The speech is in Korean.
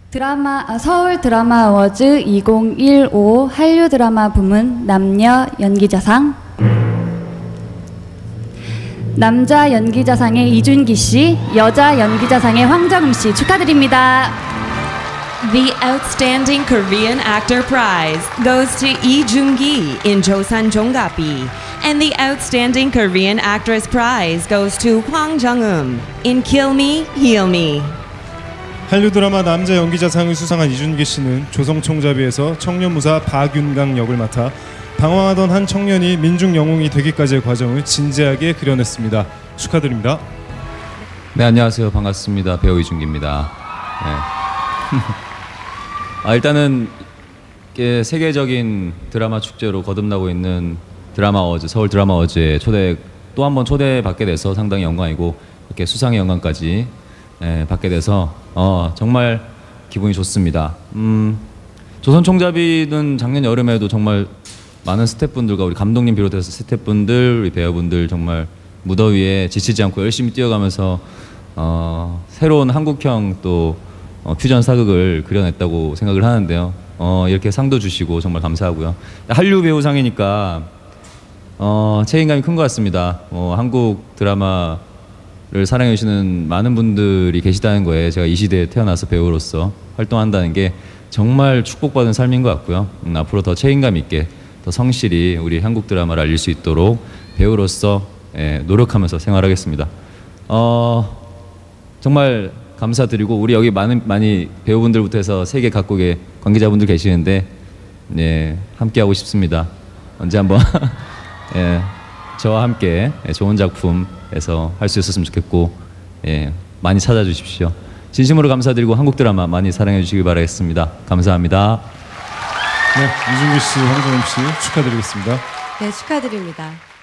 서울 드라마 어워즈 2015 한류 드라마 부문 남녀 연기자상, 남자 연기자상의 이준기 씨, 여자 연기자상의 황정음 씨 축하드립니다. The Outstanding Korean Actor Prize goes to Lee Joon-gi in Joseon Jonggapi, and the Outstanding Korean Actress Prize goes to Hwang Jung-eum in Kill Me, Heal Me. 한류 드라마 남자 연기자상을 수상한 이준기 씨는 조성총잡이에서 청년무사 박윤강 역을 맡아 방황하던 한 청년이 민중 영웅이 되기까지의 과정을 진지하게 그려냈습니다. 축하드립니다. 네, 안녕하세요. 반갑습니다. 배우 이준기입니다. 네. 일단은 세계적인 드라마 축제로 거듭나고 있는 드라마 어워즈, 서울 드라마 어워즈에 또 한 번 초대받게 돼서 상당히 영광이고, 이렇게 수상의 영광까지 받게 돼서 정말 기분이 좋습니다. 조선총잡이는 작년 여름에도 정말 많은 스태프분들과 우리 감독님 비롯해서 스태프분들, 우리 배우분들 정말 무더위에 지치지 않고 열심히 뛰어가면서 새로운 한국형 또 퓨전 사극을 그려냈다고 생각을 하는데요. 이렇게 상도 주시고 정말 감사하고요. 한류 배우상이니까 책임감이 큰 것 같습니다. 한국 드라마를 사랑해주시는 많은 분들이 계시다는 거에 제가 이 시대에 태어나서 배우로서 활동한다는 게 정말 축복받은 삶인 것 같고요. 앞으로 더 책임감 있게 더 성실히 우리 한국 드라마를 알릴 수 있도록 배우로서 노력하면서 생활하겠습니다. 정말 감사드리고, 우리 여기 많이 배우분들부터 해서 세계 각국의 관계자분들 계시는데 함께 하고 싶습니다. 언제 한번 저와 함께 좋은 작품에서 할 수 있었으면 좋겠고, 많이 찾아주십시오. 진심으로 감사드리고 한국 드라마 많이 사랑해 주시기 바라겠습니다. 감사합니다. 네, 이준기 씨, 황정음 씨 축하드리겠습니다. 네, 축하드립니다.